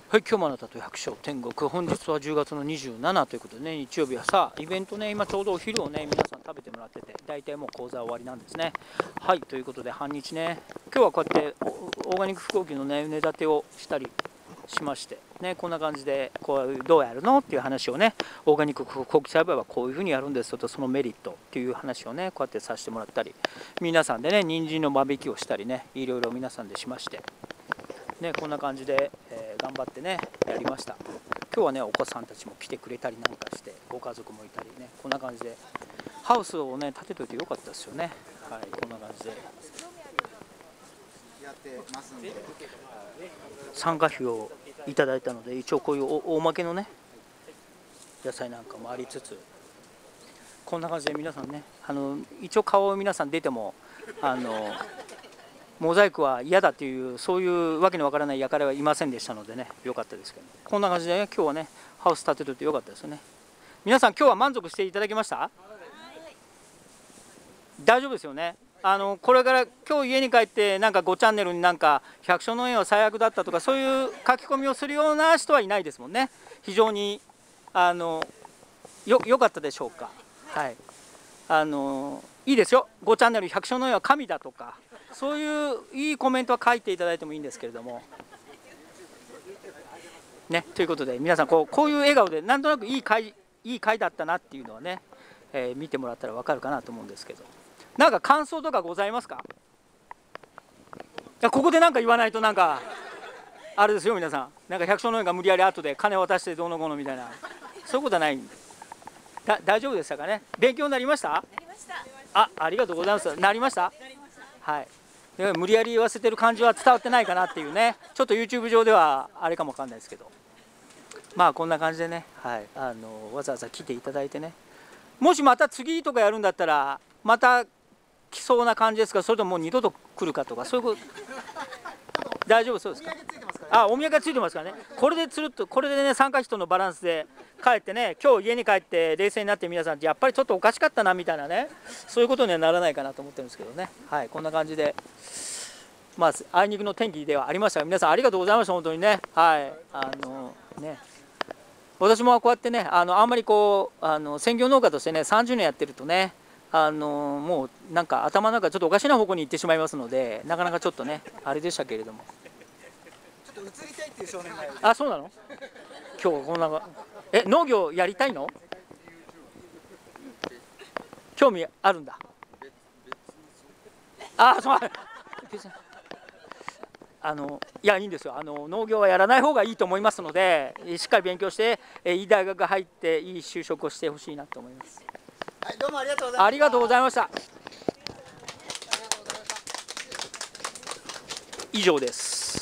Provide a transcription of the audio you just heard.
はい、今日もあなたと百姓天国、本日は10月の27ということでね、日曜日はさあ、イベントね、今ちょうどお昼をね、皆さん食べてもらってて、大体もう講座終わりなんですね。はい、ということで、半日ね、今日はこうやってオーガニック飛行機のね、値立てをしたりしまして、ね、こんな感じで、こうどうやるのっていう話をね、オーガニック飛行機栽培はこういうふうにやるんですと、そのメリットっていう話をね、こうやってさせてもらったり、皆さんでね、人参の間引きをしたりね、いろいろ皆さんでしまして。ね、こんな感じで、頑張ってねやりました。今日はねお子さんたちも来てくれたりなんかして、ご家族もいたりね、こんな感じでハウスをね建てといてよかったですよね。はい、こんな感じでやってますんで、 参加費をいただいたので、一応こういう大まけのね野菜なんかもありつつ、こんな感じで皆さんね、一応顔を皆さん出てもモザイクは嫌だっていう、そういうわけのわからない輩はいませんでしたのでね、良かったですけど、こんな感じで、ね、今日はねハウス建てといて良かったですよね。皆さん今日は満足していただけました？大丈夫ですよね。これから今日家に帰ってなんか5チャンネルになんか百姓農園は最悪だったとか、そういう書き込みをするような人はいないですもんね。非常に良かったでしょうか。はい、いいですよ。5チャンネル百姓農園は神だとか、そういういいコメントは書いていただいてもいいんですけれどもね。ということで皆さんこういう笑顔でなんとなくいい回だったなっていうのはね、見てもらったら分かるかなと思うんですけど、なんか感想とかございますか？いや、ここで何か言わないとなんかあれですよ。皆さんなんか百姓農園が無理やり後で金渡してどうのこうのみたいな、そういうことはないんで。大丈夫でしたかね。勉強になりました？なりました。ありがとうございます。なりました？はい、無理やり言わせてる感じは伝わってないかなっていうね、ちょっと YouTube 上ではあれかもわかんないですけど、まあこんな感じでね、はい、わざわざ来ていただいてね、もしまた次とかやるんだったらまた来そうな感じですか？それとももう二度と来るかとか、そういうこと大丈夫そうですか？お土産がついてますからね。これでつるっと、これでね参加費とのバランスで帰ってね、今日家に帰って冷静になって皆さんやっぱりちょっとおかしかったなみたいなね、そういうことにはならないかなと思ってるんですけどね。はい、こんな感じで、まああいにくの天気ではありましたが、皆さんありがとうございました本当にね。はい、ね、私もこうやってねあんまりこう専業農家としてね30年やってるとね、もうなんか頭の中ちょっとおかしな方向に行ってしまいますので、なかなかちょっとねあれでしたけれども。 ちょっと移りたいっていう少年がいる。 そうなの？今日こんな農業やりたいの？興味あるんだ。そういやいいんですよ。農業はやらない方がいいと思いますので、しっかり勉強していい大学入っていい就職をしてほしいなと思います。 はい、どうもありがとうございました。 ありがとうございました。以上です。